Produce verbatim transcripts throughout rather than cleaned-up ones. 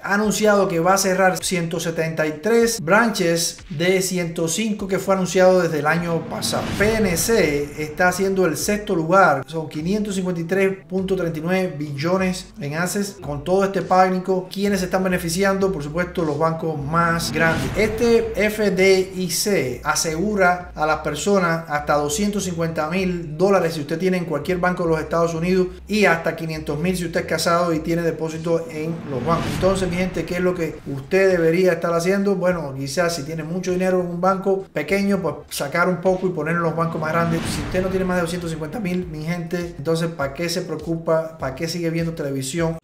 ha anunciado que va a cerrar ciento setenta y tres branches de ciento cinco que fue anunciado desde el año pasado. P N C está haciendo el sexto lugar, son quinientos cincuenta y tres punto treinta y nueve billones en assets. Con todo este pánico, ¿quiénes se están beneficiando? Por supuesto, los bancos más grandes. Este F D I C asegura a las personas hasta doscientos cincuenta mil dólares si usted tiene en cualquier banco de los Estados Unidos y hasta quinientos mil si usted es casado y tiene depósito en los bancos. Entonces, mi gente, ¿qué es lo que usted debería estar haciendo? Bueno, quizás si tiene mucho dinero en un banco pequeño, pues sacar un poco y ponerlo en los bancos más grandes. Si usted no tiene más de doscientos cincuenta mil, mi gente, entonces ¿para qué se preocupa? ¿Para qué sigue viendo televisión?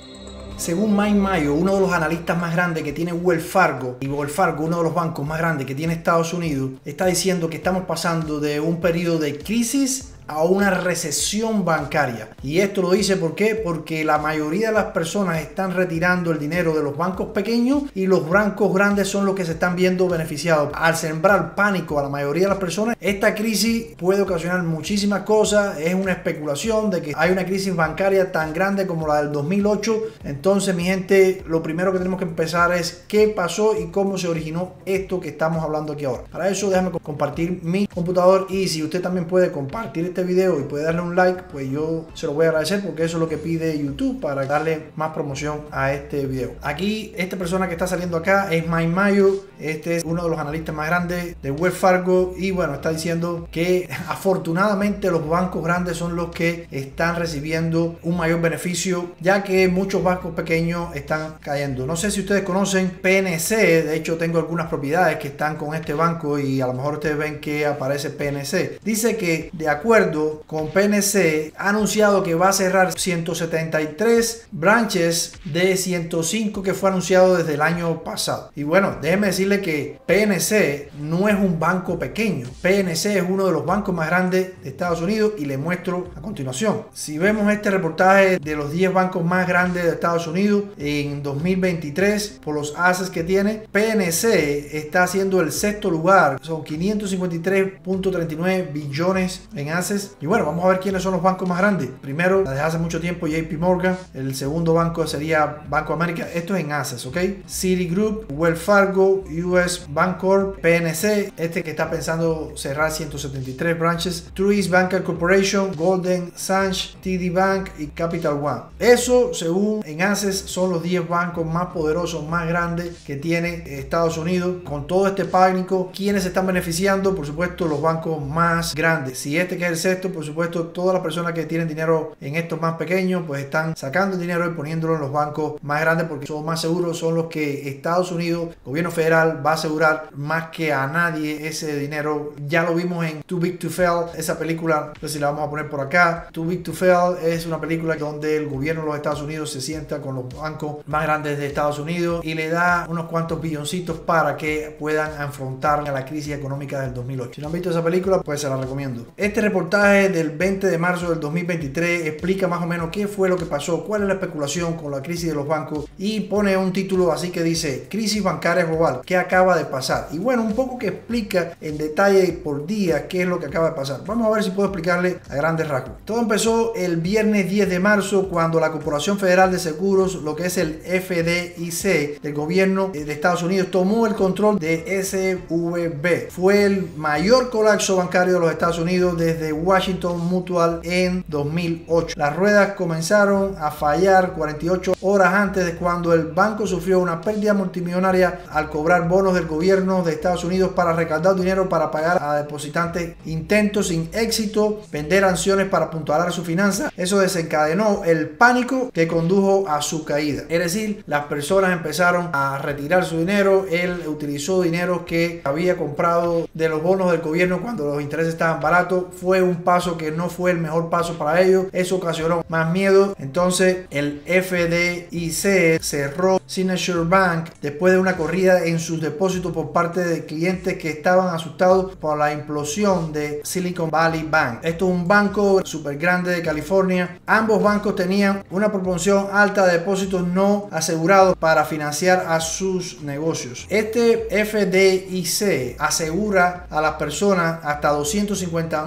Según Mike Mayo, uno de los analistas más grandes que tiene Wells Fargo, y Wells Fargo, uno de los bancos más grandes que tiene Estados Unidos, está diciendo que estamos pasando de un periodo de crisis a una recesión bancaria. Y esto lo dice ¿por qué? Porque la mayoría de las personas están retirando el dinero de los bancos pequeños y los bancos grandes son los que se están viendo beneficiados. Al sembrar pánico a la mayoría de las personas, esta crisis puede ocasionar muchísimas cosas. Es una especulación de que hay una crisis bancaria tan grande como la del dos mil ocho. Entonces, mi gente, lo primero que tenemos que empezar es qué pasó y cómo se originó esto que estamos hablando aquí ahora. Para eso, déjame compartir mi computador, y si usted también puede compartir este video y puede darle un like, pues yo se lo voy a agradecer, porque eso es lo que pide YouTube para darle más promoción a este video. Aquí, esta persona que está saliendo acá es Mike Mayo. Este es uno de los analistas más grandes de Wells Fargo, y bueno, está diciendo que afortunadamente los bancos grandes son los que están recibiendo un mayor beneficio, ya que muchos bancos pequeños están cayendo. No sé si ustedes conocen P N C, de hecho tengo algunas propiedades que están con este banco y a lo mejor ustedes ven que aparece P N C. Dice que de acuerdo con P N C ha anunciado que va a cerrar ciento setenta y tres branches de ciento cinco que fue anunciado desde el año pasado. Y bueno, déjenme decirle que P N C no es un banco pequeño. P N C es uno de los bancos más grandes de Estados Unidos, y le muestro a continuación. Si vemos este reportaje de los diez bancos más grandes de Estados Unidos en dos mil veintitrés por los assets que tiene, P N C está haciendo el sexto lugar, son quinientos cincuenta y tres punto treinta y nueve billones en assets. Y bueno, vamos a ver quiénes son los bancos más grandes. Primero, desde hace mucho tiempo, J P Morgan. El segundo banco sería Banco América. Esto es en assets, ¿ok? Citigroup, Wells Fargo, U S Bancorp, P N C, este que está pensando cerrar ciento setenta y tres branches, Truist Banker Corporation, Golden Sachs, T D Bank y Capital One. Eso, según en assets, son los diez bancos más poderosos, más grandes que tiene Estados Unidos. Con todo este pánico, ¿quiénes se están beneficiando? Por supuesto, los bancos más grandes. Si este que es el sexto, por supuesto, todas las personas que tienen dinero en estos más pequeños, pues están sacando el dinero y poniéndolo en los bancos más grandes, porque son más seguros, son los que Estados Unidos, gobierno federal, va a asegurar más que a nadie ese dinero. Ya lo vimos en Too Big to Fail, esa película, no sé si la vamos a poner por acá. Too Big to Fail es una película donde el gobierno de los Estados Unidos se sienta con los bancos más grandes de Estados Unidos y le da unos cuantos billoncitos para que puedan afrontar a la crisis económica del dos mil ocho. Si no han visto esa película, pues se la recomiendo. Este reportaje del veinte de marzo del dos mil veintitrés explica más o menos qué fue lo que pasó, cuál es la especulación con la crisis de los bancos, y pone un título así que dice: crisis bancaria global, ¿qué acaba de pasar? Y bueno, un poco que explica en detalle por día qué es lo que acaba de pasar. Vamos a ver si puedo explicarle a grandes rasgos. Todo empezó el viernes diez de marzo, cuando la Corporación Federal de Seguros, lo que es el F D I C del gobierno de Estados Unidos, tomó el control de S V B. Fue el mayor colapso bancario de los Estados Unidos desde Washington Mutual en dos mil ocho. Las ruedas comenzaron a fallar cuarenta y ocho horas antes de cuando el banco sufrió una pérdida multimillonaria al cobrar bonos del gobierno de Estados Unidos para recaudar dinero para pagar a depositantes. Intentos sin éxito, vender acciones para apuntalar su finanza. Eso desencadenó el pánico que condujo a su caída. Es decir, las personas empezaron a retirar su dinero. Él utilizó dinero que había comprado de los bonos del gobierno cuando los intereses estaban baratos. Fue un paso que no fue el mejor paso para ellos. Eso ocasionó más miedo. Entonces el F D I C cerró Signature Bank después de una corrida en sus depósitos por parte de clientes que estaban asustados por la implosión de Silicon Valley Bank. Esto es un banco súper grande de California. Ambos bancos tenían una proporción alta de depósitos no asegurados para financiar a sus negocios. Este F D I C asegura a las personas hasta doscientos cincuenta mil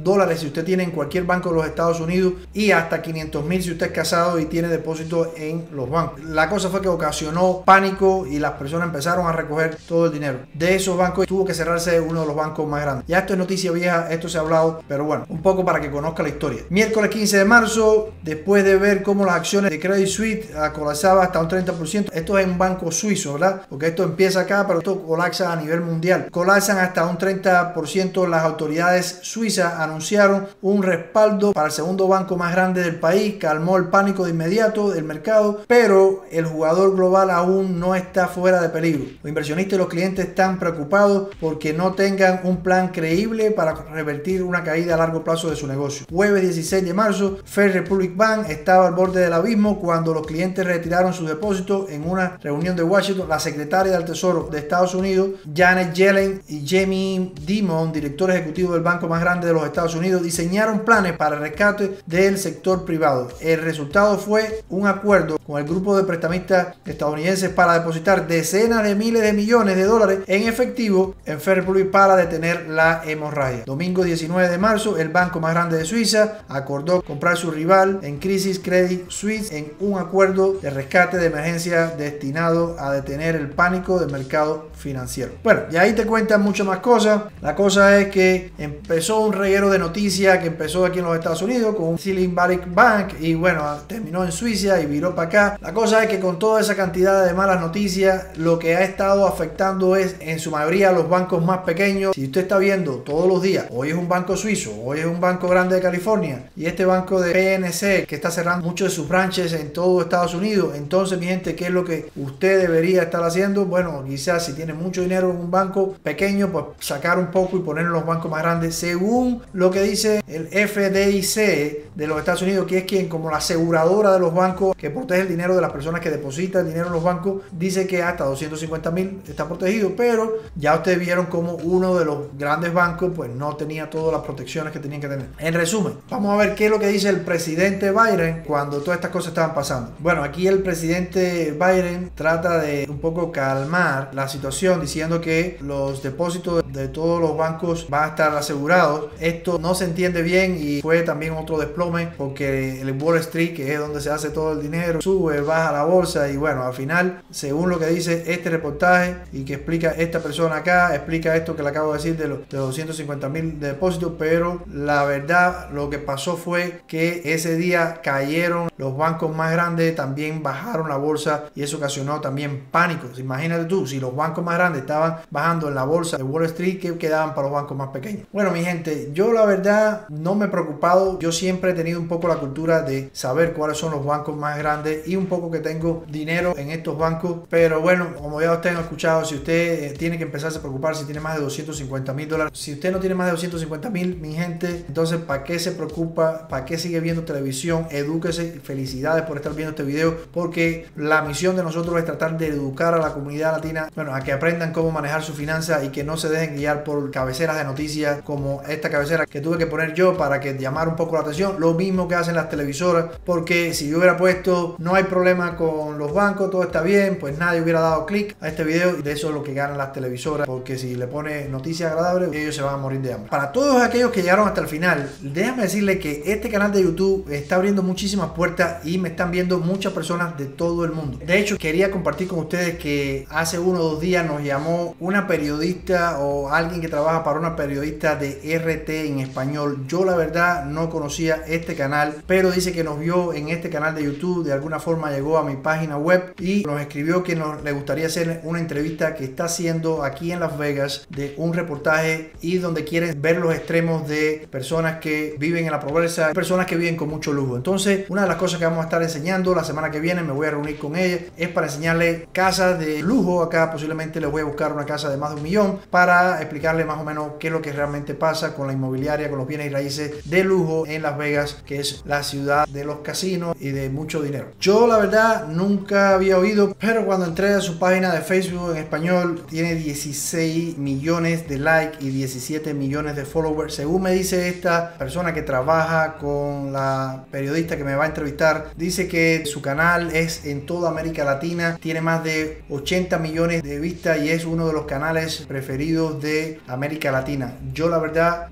dólares si usted tiene en cualquier banco de los Estados Unidos y hasta quinientos mil si usted es casado y tiene depósito en los bancos. La cosa fue que ocasionó pánico y las personas empezaron a recoger todo el dinero de esos bancos y tuvo que cerrarse uno de los bancos más grandes. Ya esto es noticia vieja, esto se ha hablado, pero bueno, un poco para que conozca la historia. Miércoles quince de marzo, después de ver cómo las acciones de Credit Suisse colapsaban hasta un treinta por ciento, esto es un banco suizo, ¿verdad? Porque esto empieza acá, pero esto colapsa a nivel mundial. Colapsan hasta un treinta por ciento. Las autoridades suizas anunciaron un respaldo para el segundo banco más grande del país, calmó el pánico de inmediato del mercado, pero el jugador global aún no está fuera de peligro. Los inversionistas y los clientes están preocupados porque no tengan un plan creíble para revertir una caída a largo plazo de su negocio. Jueves dieciséis de marzo, First Republic Bank estaba al borde del abismo cuando los clientes retiraron sus depósitos. En una reunión de Washington, la secretaria del Tesoro de Estados Unidos, Janet Yellen, y Jamie Dimon, director ejecutivo del banco más grande de los Estados Unidos, diseñaron planes para el rescate del sector privado. El resultado fue un acuerdo con el grupo de prestamistas estadounidenses para depositar decenas de miles de millones de dólares en efectivo en First Republic para detener la hemorragia. Domingo diecinueve de marzo, el banco más grande de Suiza acordó comprar su rival en crisis, Credit Suisse, en un acuerdo de rescate de emergencia destinado a detener el pánico del mercado financiero. Bueno, y ahí te cuentan muchas más cosas. La cosa es que empezó un reguero de noticias que empezó aquí en los Estados Unidos con un Silicon Valley Bank y bueno, terminó en Suiza y viró para acá. La cosa es que con toda esa cantidad de malas noticias, lo que ha estado afectando es en su mayoría a los bancos más pequeños. Si usted está viendo todos los días, hoy es un banco suizo, hoy es un banco grande de California y este banco de P N C que está cerrando muchos de sus branches en todo Estados Unidos, entonces mi gente, ¿qué es lo que usted debería estar haciendo? Bueno, quizás si tiene mucho dinero en un banco pequeño, pues sacar un poco y ponerlo en los bancos más grandes, según lo que dice el F D I C de los Estados Unidos, que es quien como la aseguradora de los bancos que protege el dinero de las personas que depositan dinero en los bancos, dice que hasta doscientos cincuenta mil está protegido, pero ya ustedes vieron como uno de los grandes bancos pues no tenía todas las protecciones que tenían que tener. En resumen, vamos a ver qué es lo que dice el presidente Biden cuando todas estas cosas estaban pasando. Bueno, aquí el presidente Biden trata de un poco calmar la situación diciendo que los depósitos de todos los bancos van a estar asegurados. Esto no se entiende bien y fue también otro desplome porque el Wall Street, que es donde se hace todo el dinero, sube, baja la bolsa y bueno, al final, según lo que dice este reportaje y que explica esta persona acá, explica esto que le acabo de decir de los, de los doscientos cincuenta mil depósitos, pero la verdad lo que pasó fue que ese día cayeron los bancos más grandes, también bajaron la bolsa y eso ocasionó también pánico. Imagínate tú, si los bancos más grandes estaban bajando en la bolsa de Wall Street, ¿qué quedaban para los bancos más pequeños? Bueno, mi gente, yo la verdad no me he preocupado. Yo siempre he tenido un poco la cultura de saber cuáles son los bancos más grandes y un poco que tengo dinero en estos bancos, pero bueno, como ya ustedes han escuchado, si usted eh, tiene que empezarse a preocupar si tiene más de doscientos cincuenta mil dólares, si usted no tiene más de doscientos cincuenta mil, mi gente, entonces ¿para qué se preocupa? ¿Para qué sigue viendo televisión? Edúquese. Felicidades por estar viendo este video, porque la misión de nosotros es tratar de educar a la comunidad latina, bueno, a que aprendan cómo manejar su finanzas y que no se dejen guiar por cabeceras de noticias como esta cabecera que tuve que poner yo para que llamar un poco la atención. Lo mismo que hacen las televisoras, porque si yo hubiera puesto no hay problema con los bancos, todo está bien, pues nadie hubiera dado clic a este video y de eso es lo que ganan las televisoras, porque si le pone noticias agradables, ellos se van a morir de hambre. Para todos aquellos que llegaron hasta el final, déjame decirles que este canal de YouTube está abriendo muchísimas puertas y me están viendo muchas personas de todo el mundo. De hecho, quería compartir con ustedes que hace uno o dos días nos llamó una periodista o alguien que trabaja para una periodista de R T en español. Yo la verdad no conocía este canal, pero dice que nos vio en este canal de YouTube, de alguna forma llegó a mi página web y nos escribió que nos, le gustaría hacer una entrevista que está haciendo aquí en Las Vegas de un reportaje y donde quieren ver los extremos de personas que viven en la pobreza, personas que viven con mucho lujo. Entonces, una de las cosas que vamos a estar enseñando la semana que viene, me voy a reunir con ella, es para enseñarle casas de lujo. Acá posiblemente les voy a buscar una casa de más de un millón para explicarle más o menos qué es lo que realmente pasa con la inmobiliaria, con los bienes y raíces de lujo en Las Vegas, que es la ciudad de los casinos y de mucho dinero. Yo la verdad nunca había oído, pero cuando entré a su página de Facebook en español, tiene dieciséis millones de likes y diecisiete millones de followers. Según me dice esta persona que trabaja con la periodista que me va a entrevistar, dice que su canal es en toda América Latina, tiene más de ochenta millones de vistas y es uno de los canales preferidos de América Latina. Yo la verdad no soy de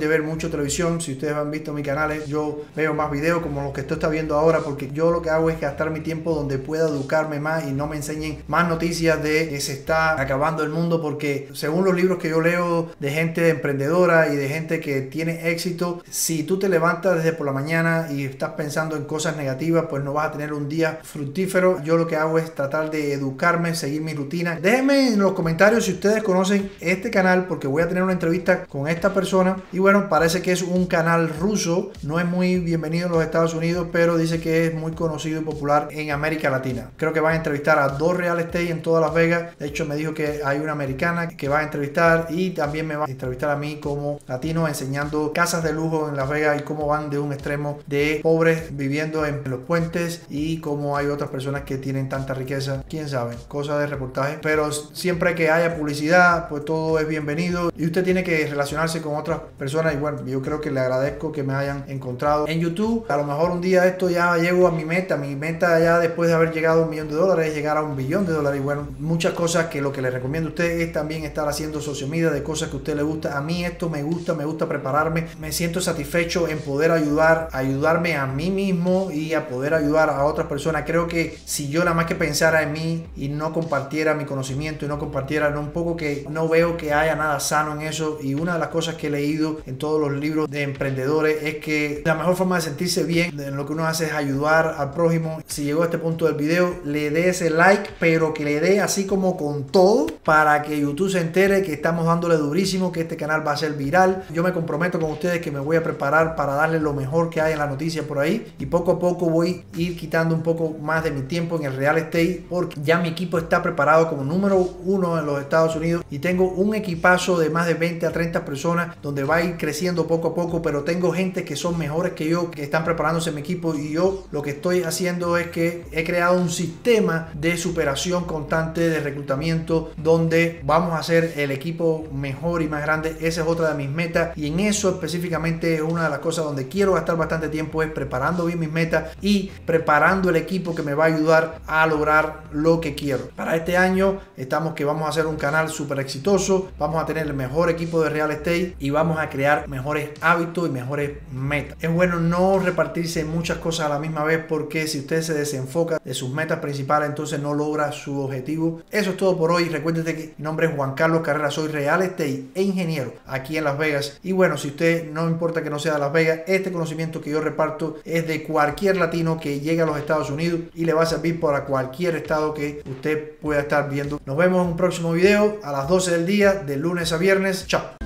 de ver mucho televisión. Si ustedes han visto mi canal, yo veo más videos como los que usted está viendo ahora, porque yo lo que hago es gastar mi tiempo donde pueda educarme más y no me enseñen más noticias de que se está acabando el mundo, porque según los libros que yo leo de gente emprendedora y de gente que tiene éxito, si tú te levantas desde por la mañana y estás pensando en cosas negativas, pues no vas a tener un día fructífero. Yo lo que hago es tratar de educarme, seguir mi rutina. Déjenme en los comentarios si ustedes conocen este canal, porque voy a tener una entrevista con esta persona y bueno, parece que es un canal ruso, no es muy bienvenido en los Estados Unidos, pero dice que es muy conocido y popular en América Latina. Creo que van a entrevistar a dos real estate en toda Las Vegas. De hecho, me dijo que hay una americana que va a entrevistar y también me va a entrevistar a mí como latino, enseñando casas de lujo en Las Vegas y cómo van de un extremo de pobres viviendo en los puentes y cómo hay otras personas que tienen tanta riqueza. Quién sabe, cosas de reportaje, pero siempre que haya publicidad, pues todo es bienvenido y usted tiene que relacionarse con otras personas. Y bueno, yo creo que le agradezco que me hayan encontrado en YouTube. A lo mejor un día esto ya llego a mi meta. Mi meta ya después de haber llegado a un millón de dólares es llegar a un billón de dólares. Y bueno, muchas cosas que lo que le recomiendo a usted es también estar haciendo social media de cosas que a usted le gusta. A mí esto me gusta, me gusta prepararme. Me siento satisfecho en poder ayudar, ayudarme a mí mismo y a poder ayudar a otras personas. Creo que si yo nada más que pensara en mí y no compartiera mi conocimiento y no compartiera no, un poco que no veo que haya nada sano en eso. Y una de las cosas que he leído en todos los libros de emprendedores es que la mejor forma de sentirse bien en lo que uno hace es ayudar al prójimo. Si llegó a este punto del video, le dé ese like, pero que le dé así como con todo para que YouTube se entere que estamos dándole durísimo, que este canal va a ser viral. Yo me comprometo con ustedes que me voy a preparar para darles lo mejor que hay en la noticia por ahí y poco a poco voy a ir quitando un poco más de mi tiempo en el real estate, porque ya mi equipo está preparado como número uno en los Estados Unidos y tengo un equipazo de más de veinte a treinta personas donde va a ir creciendo poco a poco, pero tengo gente que son mejores que yo, que están preparándose en mi equipo y yo lo que estoy haciendo es que he creado un sistema de superación constante, de reclutamiento, donde vamos a hacer el equipo mejor y más grande. Esa es otra de mis metas y en eso específicamente es una de las cosas donde quiero gastar bastante tiempo, es preparando bien mis metas y preparando el equipo que me va a ayudar a lograr lo que quiero. Para este año estamos que vamos a hacer un canal súper exitoso, vamos a tener el mejor equipo de real estate y vamos a crear mejores hábitos y mejores metas. Es bueno no repartirse en muchas cosas a la misma vez, porque si usted se desenfoca de sus metas principales, entonces no logra su objetivo. Eso es todo por hoy. Recuérdate que mi nombre es Juan Carlos Carrera, soy real estate e ingeniero aquí en Las Vegas. Y bueno, si usted no importa que no sea de Las Vegas, este conocimiento que yo reparto es de cualquier latino que llegue a los Estados Unidos y le va a servir para cualquier estado que usted pueda estar viendo. Nos vemos en un próximo video a las doce del día, de lunes a viernes. Chao.